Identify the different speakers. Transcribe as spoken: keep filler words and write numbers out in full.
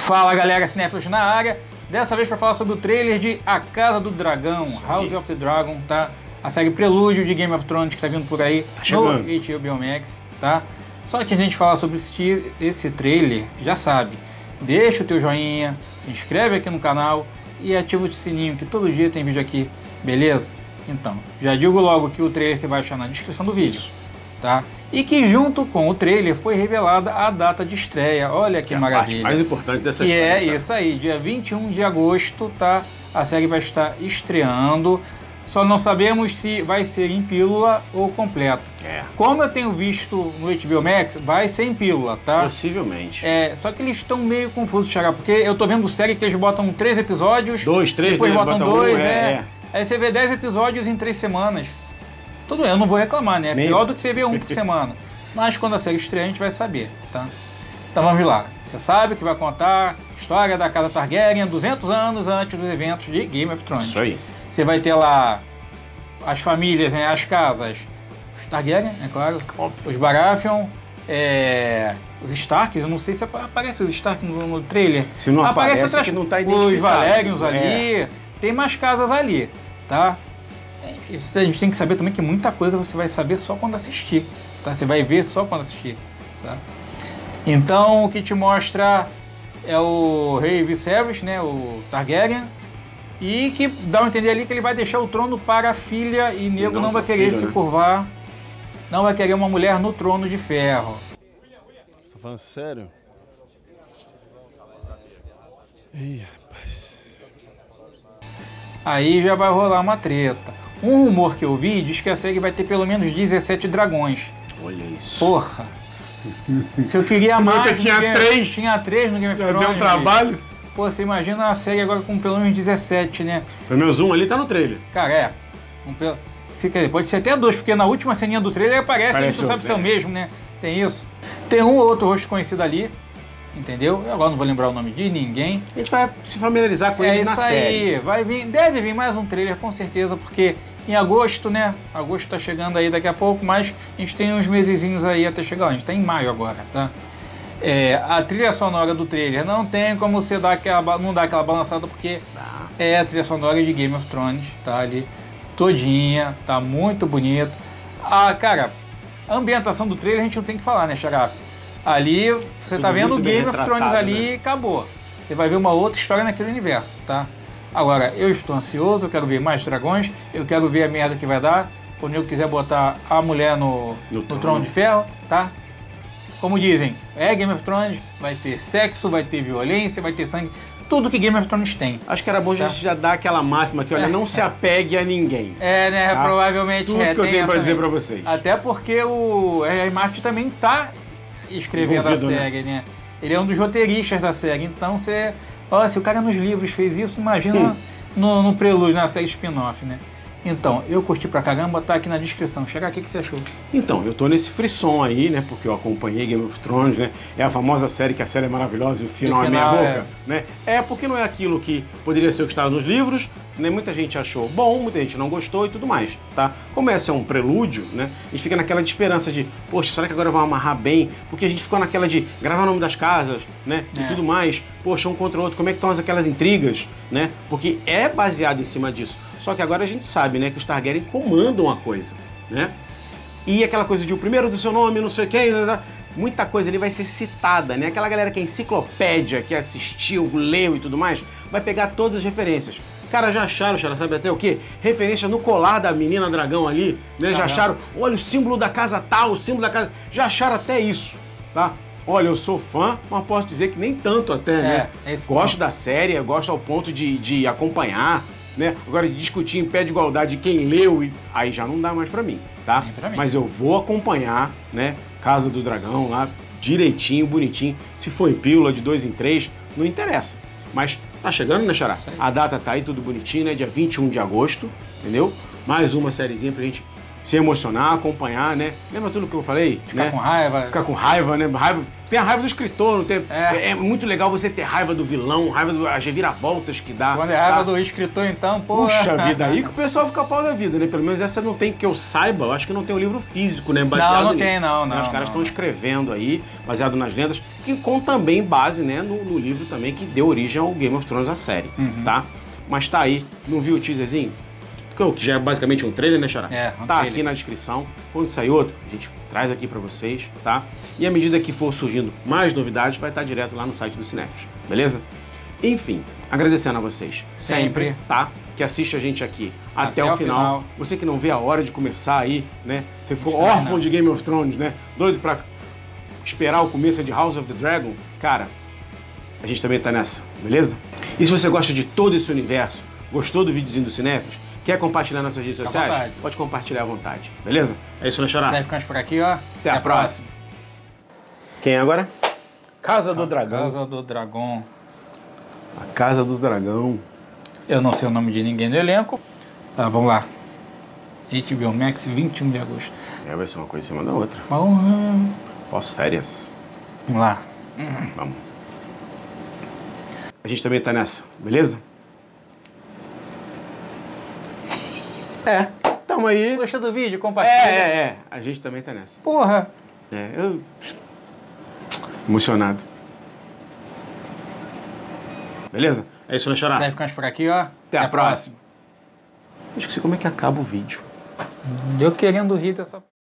Speaker 1: Fala galera, cinéfilos na área. Dessa vez para falar sobre o trailer de A Casa do Dragão, House of the Dragon, tá? A série prelúdio de Game of Thrones que tá vindo por aí
Speaker 2: tá
Speaker 1: no H B O Max, tá? Só que a gente fala sobre esse, esse trailer, já sabe, deixa o teu joinha, se inscreve aqui no canal e ativa o sininho que todo dia tem vídeo aqui, beleza? Então, já digo logo que o trailer você vai achar na descrição do vídeo, tá? E que junto com o trailer foi revelada a data de estreia. Olha que, que maravilha.
Speaker 2: É a parte mais importante dessa
Speaker 1: que
Speaker 2: história.
Speaker 1: É sabe? Isso aí, dia vinte e um de agosto, tá? A série vai estar estreando. Só não sabemos se vai ser em pílula ou completa.
Speaker 2: É.
Speaker 1: Como eu tenho visto no H B O Max, vai ser em pílula, tá?
Speaker 2: Possivelmente.
Speaker 1: É, só que eles estão meio confusos, Xará, porque eu tô vendo série que eles botam três episódios.
Speaker 2: Dois, três,
Speaker 1: depois
Speaker 2: né?
Speaker 1: botam
Speaker 2: Botam
Speaker 1: dois,
Speaker 2: um,
Speaker 1: é,
Speaker 2: é, é.
Speaker 1: Aí você vê dez episódios em três semanas. Tudo bem, eu não vou reclamar, né? É
Speaker 2: Nem...
Speaker 1: pior do que você ver um por semana. Mas quando a série estreia, a gente vai saber, tá? Então vamos lá. Você sabe que vai contar a história da Casa Targaryen duzentos anos antes dos eventos de Game of Thrones.
Speaker 2: Isso aí.
Speaker 1: Você vai ter lá as famílias, né, as casas. Os Targaryen, é claro. Óbvio. Os Baratheon, é, os Starks. Eu não sei se aparece os Starks no, no trailer.
Speaker 2: Se não aparece, aparece
Speaker 1: outras,
Speaker 2: que não tá identificado.
Speaker 1: Os Valerians ali.
Speaker 2: É.
Speaker 1: Tem mais casas ali, tá? Isso a gente tem que saber também que muita coisa você vai saber só quando assistir, tá? Você vai ver só quando assistir, tá? Então o que te mostra é o rei Viserys, né, o Targaryen, e que dá a entender ali que ele vai deixar o trono para a filha e nego não, não vai querer filho, se né? curvar, não vai querer uma mulher no trono de ferro.
Speaker 3: Você tá falando sério? Ih, rapaz.
Speaker 1: Aí já vai rolar uma treta. Um rumor que eu vi diz que a série vai ter pelo menos dezessete dragões.
Speaker 2: Olha isso.
Speaker 1: Porra. Se eu queria mais...
Speaker 2: tinha
Speaker 1: Game,
Speaker 2: três.
Speaker 1: Tinha três no Game of Thrones.
Speaker 2: Deu um trabalho.
Speaker 1: Pô, você imagina a série agora com pelo menos dezessete, né?
Speaker 2: Pelo menos um ali tá no trailer.
Speaker 1: Cara, é. Um, se, pode ser até dois, porque na última ceninha do trailer aparece, Parece a gente não sabe se é o mesmo, né? Tem isso. Tem um ou outro rosto conhecido ali. Entendeu? Eu agora não vou lembrar o nome de ninguém.
Speaker 2: A gente vai se familiarizar com
Speaker 1: é
Speaker 2: eles na série.
Speaker 1: É isso aí. Vai vir, deve vir mais um trailer, com certeza, porque em agosto, né? Agosto tá chegando aí daqui a pouco, mas a gente tem uns mesezinhos aí até chegar. A gente tá em maio agora, tá? É, a trilha sonora do trailer não tem como você dar aquela, não dar aquela balançada, porque ah. é a trilha sonora de Game of Thrones, tá ali todinha, tá muito bonito. Ah, cara, a ambientação do trailer a gente não tem que falar, né, Xará? Ali, você Tudo tá vendo o Game of Thrones ali e né? acabou. Você vai ver uma outra história naquele universo, tá? Agora, eu estou ansioso, eu quero ver mais dragões, eu quero ver a merda que vai dar, quando eu quiser botar a mulher no, no, no trono de ferro, tá? Como dizem, é Game of Thrones, vai ter sexo, vai ter violência, vai ter sangue, tudo que Game of Thrones tem.
Speaker 2: Acho que era bom tá? a gente já dar aquela máxima que, olha, é. não se apegue a ninguém.
Speaker 1: É, né, tá? Provavelmente
Speaker 2: Tudo
Speaker 1: é,
Speaker 2: que eu tenho pra dizer
Speaker 1: também.
Speaker 2: pra vocês.
Speaker 1: Até porque o R R. Martin também tá escrevendo Envolvido, a série, né? né? Ele é um dos roteiristas da série, então você... Olha, se o cara nos livros fez isso, imagina hum. no, no prelúdio, na série spin-off, né? Então, eu curti pra caramba, tá aqui na descrição. Chega aqui, o que você achou?
Speaker 2: Então, eu tô nesse frisson aí, né? Porque eu acompanhei Game of Thrones, né? É a famosa série que a série é maravilhosa e o final, e o final é meia boca, é... né? É porque não é aquilo que poderia ser o que estava nos livros, né? Muita gente achou bom, muita gente não gostou e tudo mais, tá? Como esse é um prelúdio, né? A gente fica naquela de esperança de, poxa, será que agora vão amarrar bem? Porque a gente ficou naquela de gravar o nome das casas, né? E é. tudo mais. Poxa, um contra o outro, como é que estão aquelas intrigas, né? Porque é baseado em cima disso. Só que agora a gente sabe, né, que os Targaryen comandam a coisa, né? E aquela coisa de o primeiro do seu nome, não sei quem, muita coisa ali vai ser citada, né? Aquela galera que é enciclopédia, que assistiu, leu e tudo mais, vai pegar todas as referências. Cara, já acharam, já sabe até o quê? Referência no colar da menina dragão ali, né? Já acharam, olha o símbolo da casa tal, o símbolo da casa... Já acharam até isso, tá? Olha, eu sou fã, mas posso dizer que nem tanto até, é, né? É gosto da série, gosto ao ponto de, de acompanhar, né? Agora, de discutir em pé de igualdade quem leu, e aí já não dá mais pra mim, tá? Pra mim. Mas eu vou acompanhar, né? Casa do Dragão lá, direitinho, bonitinho. Se for em pílula de dois em três, não interessa. Mas tá chegando, né, Xará? A data tá aí, tudo bonitinho, né? Dia vinte e um de agosto, entendeu? Mais uma sériezinha pra gente se emocionar, acompanhar, né? Lembra tudo que eu falei?
Speaker 1: Ficar
Speaker 2: né?
Speaker 1: com raiva.
Speaker 2: Ficar com raiva, né? Raiva... tem a raiva do escritor, não tem,
Speaker 1: É.
Speaker 2: é. muito legal você ter raiva do vilão, raiva das reviravoltas que dá.
Speaker 1: Quando é raiva
Speaker 2: tá?
Speaker 1: do escritor, então, pô.
Speaker 2: Puxa vida, aí que o pessoal fica pau da vida, né? Pelo menos essa não tem, que eu saiba, eu acho que não tem um livro físico, né? Baseado
Speaker 1: Não, não
Speaker 2: nisso.
Speaker 1: tem, não, não,
Speaker 2: Os caras estão
Speaker 1: não.
Speaker 2: escrevendo aí, baseado nas lendas, que com também base, né, no, no livro também que deu origem ao Game of Thrones, a série,
Speaker 1: Uhum.
Speaker 2: tá? Mas tá aí, não viu o teaserzinho? Que já é basicamente um trailer, né, Xará?
Speaker 1: É, um
Speaker 2: Tá
Speaker 1: trailer.
Speaker 2: aqui na descrição. Quando sair outro, a gente traz aqui pra vocês, tá? E à medida que for surgindo mais novidades, vai estar direto lá no site do Cinéfilos, beleza? Enfim, agradecendo a vocês sempre,
Speaker 1: Sempre.
Speaker 2: tá? Que assiste a gente aqui até,
Speaker 1: Até
Speaker 2: o
Speaker 1: o
Speaker 2: final.
Speaker 1: final.
Speaker 2: Você que não vê a hora de começar aí, né? Você ficou
Speaker 1: Estranho,
Speaker 2: órfão
Speaker 1: não.
Speaker 2: de Game of Thrones, né? Doido pra esperar o começo de House of the Dragon? Cara, a gente também tá nessa, beleza? E se você gosta de todo esse universo, gostou do videozinho do Cinéfilos, quer compartilhar nas suas redes
Speaker 1: Fica à
Speaker 2: sociais?
Speaker 1: vontade.
Speaker 2: Pode compartilhar à vontade, beleza? É isso, né, Xará?
Speaker 1: Vai ficando por aqui, ó.
Speaker 2: Até a próxima. Quem é agora? Casa do Dragão.
Speaker 1: Casa do Dragão.
Speaker 2: A Casa dos Dragão.
Speaker 1: Eu não sei o nome de ninguém do elenco. Tá, vamos lá. H B O Max, vinte e um de agosto.
Speaker 2: É, vai ser uma coisa em cima da outra.
Speaker 1: Vamos
Speaker 2: Pós-férias.
Speaker 1: vamos lá.
Speaker 2: Vamos. A gente também tá nessa, beleza? É, tamo aí.
Speaker 1: Gostou do vídeo?
Speaker 2: É,
Speaker 1: Compartilha.
Speaker 2: é, é. A gente também tá nessa.
Speaker 1: Porra.
Speaker 2: É, eu... Emocionado. Beleza? É isso, né, Xará?
Speaker 1: Vai ficando por aqui, ó.
Speaker 2: Até a próxima. Eu esqueci como é que acaba o vídeo.
Speaker 1: Eu querendo rir dessa...